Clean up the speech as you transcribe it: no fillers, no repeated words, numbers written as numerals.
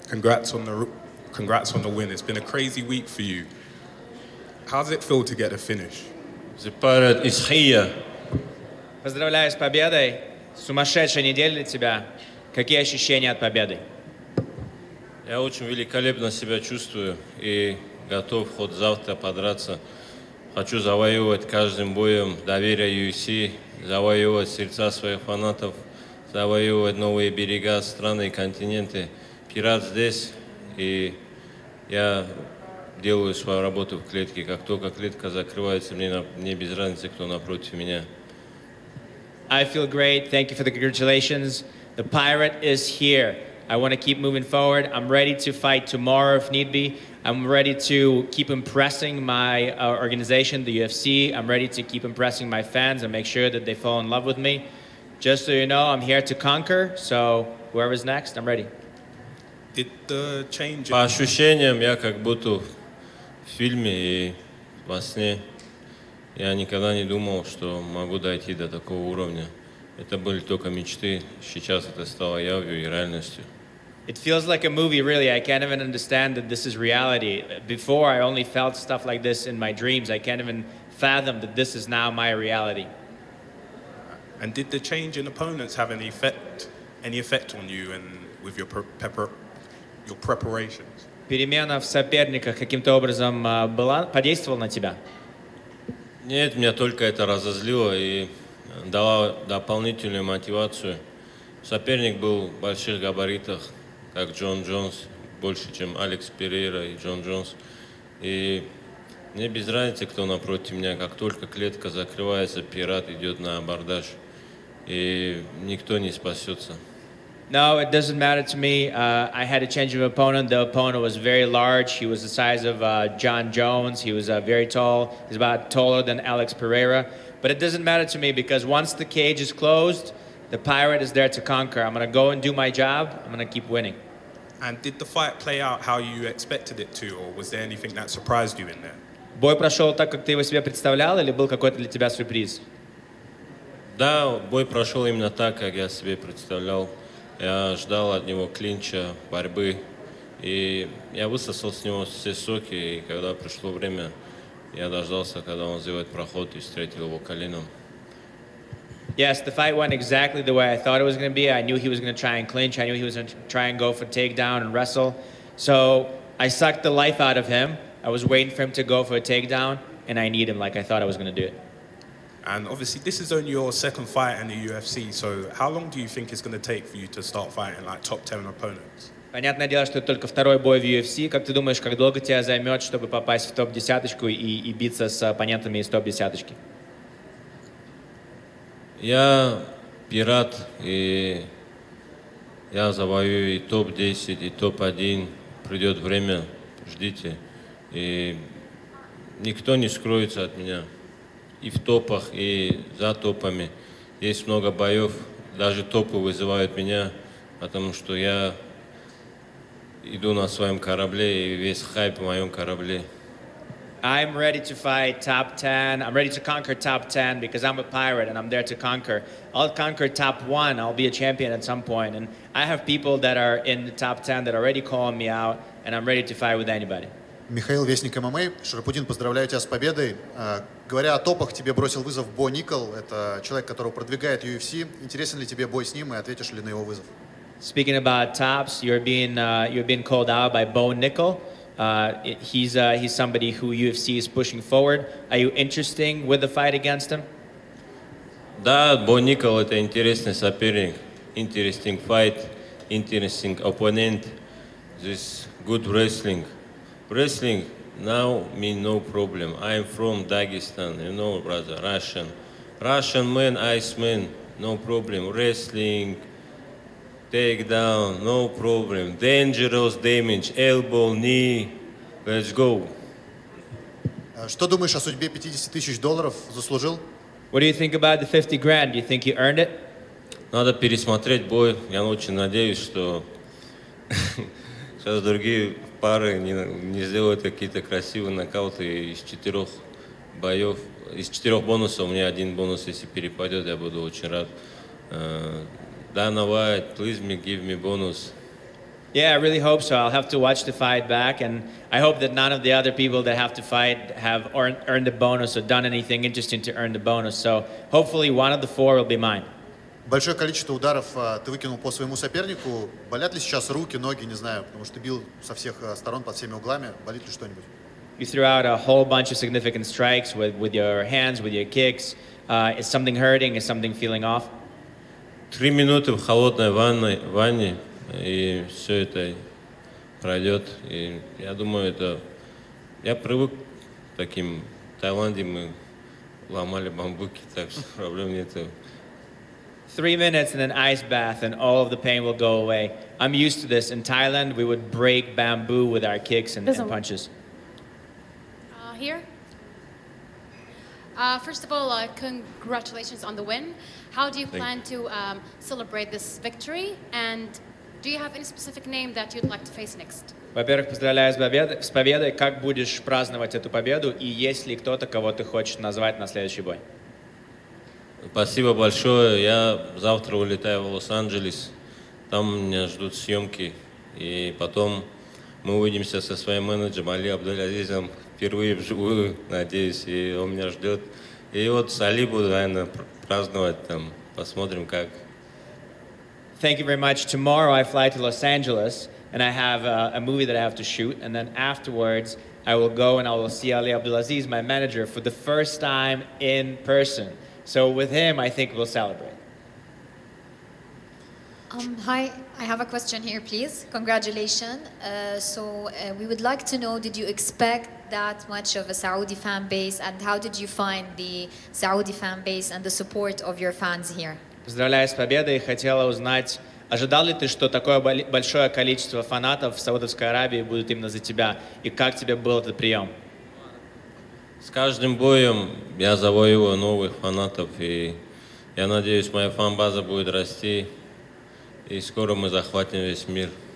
Congrats on the congrats on the win. It's been a crazy week for you. How does it feel to get a finish? The pirate is here. Поздравляю с победой. Сумасшедшая неделя для тебя. Какие ощущения от победы? Я очень великолепно себя чувствую и готов хоть завтра подраться. Хочу завоевывать каждым боем доверие UFC, завоевывать сердца своих фанатов, завоевывать новые берега, страны и континенты. Пират здесь, и я делаю свою работу в клетке. Как только клетка закрывается, мне без разницы, кто напротив меня. I feel great. Thank you for the congratulations. The pirate is here. I want to keep moving forward. I'm ready to fight tomorrow if need be. I'm ready to keep impressing my organization, the UFC. I'm ready to keep impressing my fans and make sure that they fall in love with me. Just so you know, I'm here to conquer. So whoever's next, I'm ready. Did the change? По ощущениям, я как будто в фильме и во сне. Я никогда не думал, что могу дойти до такого уровня. Это были только мечты. Сейчас это стало явью и реальностью. It feels like a movie, really. I can't even understand that this is reality. Before, I only felt stuff like this in my dreams. I can't even fathom that this is now my reality. And did the change in opponents have any effect on you and with your preparations? Перемена в соперниках каким-то образом подействовала на тебя? Нет, меня только это разозлило и дало дополнительную мотивацию. Соперник был в больших габаритах, как Джон Джонс, больше, чем Алекс Перейра и Джон Джонс. И мне без разницы, кто напротив меня. Как только клетка закрывается, пират идет на абордаж. И никто не спасется. No, it doesn't matter to me. I had a change of opponent. The opponent was very large. He was the size of John Jones. He was very tall. He's about taller than Alex Pereira. But it doesn't matter to me because once the cage is closed, the pirate is there to conquer. I'm going to go and do my job. I'm going to keep winning. And did the fight play out how you expected it to, or was there anything that surprised you in there? Бой прошел так, как ты его себе представлял, или был какой-то для тебя сюрприз? Да, бой прошел именно так, как я себе представлял. Я ждал от него клинча, борьбы. И я высосал с него все соки, и когда пришло время, я дождался, когда он сделает проход и встретил его коленом. Yes, the fight went exactly the way I thought it was going to be. I knew he was going to try and clinch. I knew he was going to try and go for takedown and wrestle. So I sucked the life out of him. I was waiting for him to go for a takedown, and I kneed him like I thought I was going to do it. And obviously, this is only your second fight in the UFC. So how long do you think it's going to take for you to start fighting like top 10 opponents? Понятное дело, что это только второй бой в UFC. Как ты думаешь, как долго тебе займет, чтобы попасть в топ-десяточку и биться с оппонентами из топ-десяточки? Я пират, и я завоюю и топ-10, и топ-1. Придет время, ждите. И никто не скроется от меня. И в топах, и за топами. Есть много боев. Даже топы вызывают меня, потому что я иду на своем корабле, и весь хайп в моем корабле. I'm ready to fight top 10. I'm ready to conquer top 10 because I'm a pirate and I'm there to conquer. I'll conquer top 1. I'll be a champion at some point. And I have people that are in the top 10 that are already calling me out, and I'm ready to fight with anybody. Михаил, Вестник ММА. Шарапутин, поздравляю тебя с победой. Говоря о топах, тебе бросил вызов Бо Никол. Это человек, которого продвигает UFC. Интересен ли тебе бой с ним и ответишь ли на его вызов? Speaking about tops, you're being called out by Bo Nickel. He's somebody who UFC is pushing forward. Are you interested with the fight against him? Да, Бо Никол это интересный соперник. Interesting fight, interesting opponent. This good wrestling. Wrestling now mean no problem. I'm from Dagestan, you know, brother, Russian. Russian man, Iceman, no problem. Wrestling, takedown, no problem. Dangerous damage, elbow, knee. Let's go. Что думаешь о судьбе $50 тысяч? Заслужил? What do you think about the 50 grand? Do you think you earned it? Надо пересмотреть бой. Я очень надеюсь, что сейчас другие пары не сделают какие-то красивые нокауты из 4 боев. Из 4 бонусов у меня один бонус, если перепадет, я буду очень рад. Dana White, please give me bonus. Yeah, I really hope so. I'll have to watch the fight back, and I hope that none of the other people that have to fight have earned the bonus or done anything interesting to earn the bonus. So hopefully one of the four will be mine. Большое количество ударов ты выкинул по своему сопернику. Болят ли сейчас руки, ноги, не знаю, потому что ты бил со всех сторон, под всеми углами. Болит ли что-нибудь? You threw out a whole bunch of significant strikes with your hands, with your kicks. Is something hurting? Is something feeling off? 3 минуты в холодной ванне, и все это пройдет. И я думаю, я привык к таким. В Таиланде мы ломали бамбуки, так что проблем нет. 3 minutes in an ice bath and all of the pain will go away. I'm used to this. In Thailand, we would break bamboo with our kicks and punches. Here. First of all, congratulations on the win. How do you plan to celebrate this victory? And do you have any specific name that you'd like to face next? Во-первых, поздравляю с победой. Как будешь праздновать эту победу? И есть ли кто-то, кого ты хочешь назвать на следующий бой? Спасибо большое. Я завтра улетаю в Лос-Анджелес. Там меня ждут съемки. И потом мы увидимся со своим менеджером Али Абдулазизом впервые вживую, надеюсь, и он меня ждет. И вот с Али буду, наверное, праздновать там. Посмотрим, как. Thank you very much. Tomorrow I fly to Los Angeles and I have a movie that I have to shoot. And then afterwards I will go and I will see Ali Abdulaziz, my manager, for the first time in person. So with him, I think we'll celebrate. Hi, I have a question here, please. Congratulations. We would like to know, did you expect that much of a Saudi fan base, and how did you find the Saudi fan base and the support of your fans here? Поздравляю с победой. Хотела узнать, ожидал ли ты, что такое большое количество фанатов в Саудовской Аравии будут именно за тебя? И как тебе был этот прием? С каждым боем я завоевываю новых фанатов, и я надеюсь, моя фан-база будет расти, и скоро мы захватим весь мир.